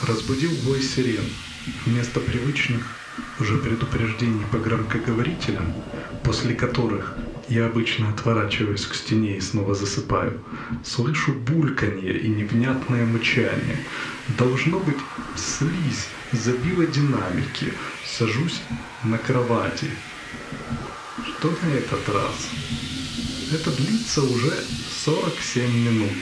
Разбудил вой сирен. Вместо привычных уже предупреждений по громкоговорителям, после которых я обычно отворачиваюсь к стене и снова засыпаю, слышу бульканье и невнятное мычание. Должно быть, слизь забила динамики. Сажусь на кровати. Что на этот раз? Это длится уже 47 минут.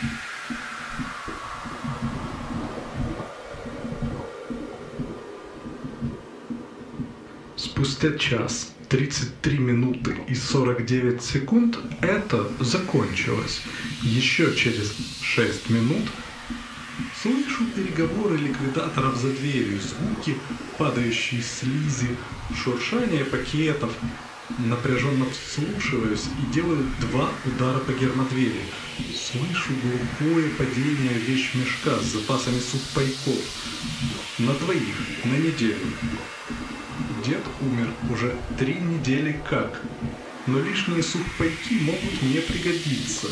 Спустя час, 33 минуты и 49 секунд это закончилось. Еще через 6 минут слышу переговоры ликвидаторов за дверью, звуки падающей слизи, шуршание пакетов. Напряженно вслушиваюсь и делаю 2 удара по гермодвери. Слышу глухое падение вещмешка с запасами сухпайков. На 2, на неделю. Дед умер уже 3 недели как, но лишние сухпайки могут мне пригодиться.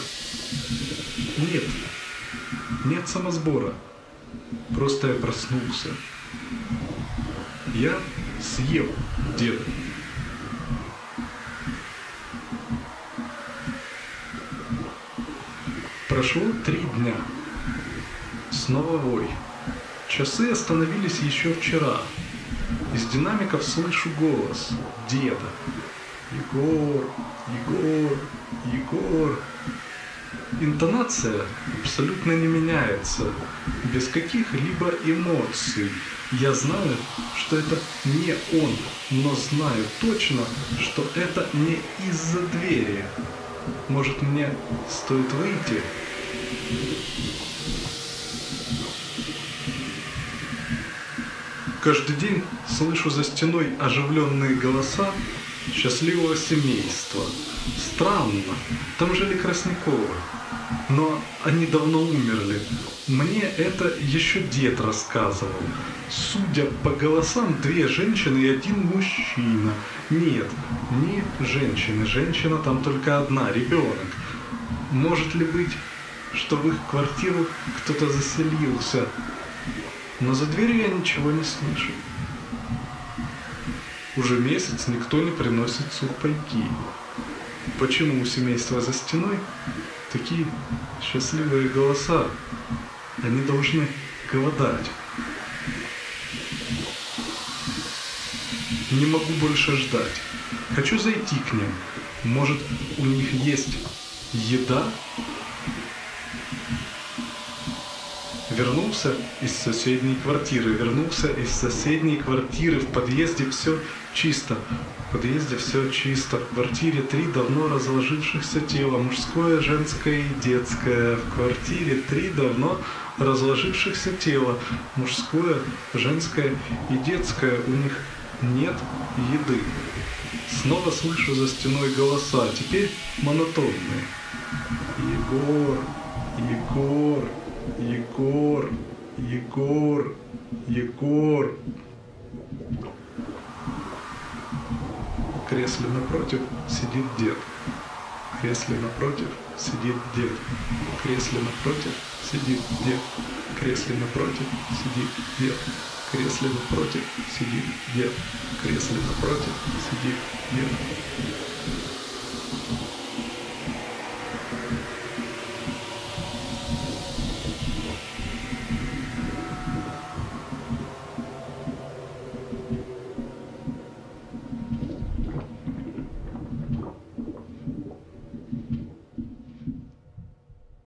Нет самосбора. Просто я проснулся. Я съел деда. Прошло 3 дня. Снова вой. Часы остановились еще вчера. Из динамиков слышу голос деда. Егор, Егор, Егор. Интонация абсолютно не меняется, без каких-либо эмоций. Я знаю, что это не он, но знаю точно, что это не из-за двери. Может, мне стоит выйти? Каждый день слышу за стеной оживленные голоса счастливого семейства. Странно, там жили Красниковы, но они давно умерли. Мне это еще дед рассказывал. Судя по голосам, 2 женщины и 1 мужчина. Нет, не женщины, женщина там только 1, ребенок. Может ли быть, что в их квартиру кто-то заселился? Но за дверью я ничего не слышу. Уже месяц никто не приносит сухпайки. Почему у семейства за стеной такие счастливые голоса? Они должны голодать. Не могу больше ждать. Хочу зайти к ним. Может, у них есть еда? Вернулся из соседней квартиры. В подъезде все чисто. В квартире 3 давно разложившихся тела. Мужское, женское и детское. В квартире 3 давно разложившихся тела. Мужское, женское и детское. У них нет еды. Снова слышу за стеной голоса. Теперь монотонные. Егор, Егор, Егор, Егор, Егор. В кресле напротив сидит дед. В кресле напротив сидит дед. В кресле напротив сидит дед. В кресле напротив сидит дед. В кресле напротив сидит дед. В кресле напротив сидит дед.